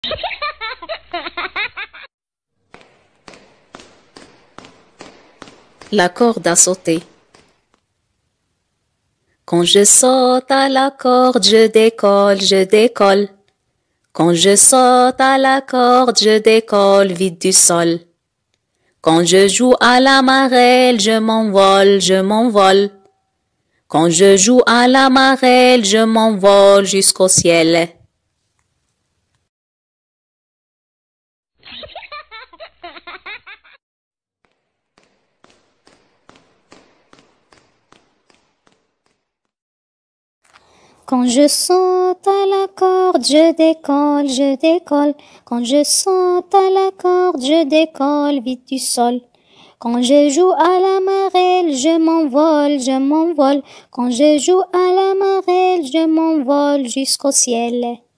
La corde à sauter. Quand je saute à la corde, je décolle, je décolle. Quand je saute à la corde, je décolle vite du sol. Quand je joue à la marelle, je m'envole, je m'envole. Quand je joue à la marelle, je m'envole jusqu'au ciel. Quand je saute à la corde, je décolle, je décolle. Quand je saute à la corde, je décolle vite du sol. Quand je joue à la marelle, je m'envole, je m'envole. Quand je joue à la marelle, je m'envole jusqu'au ciel.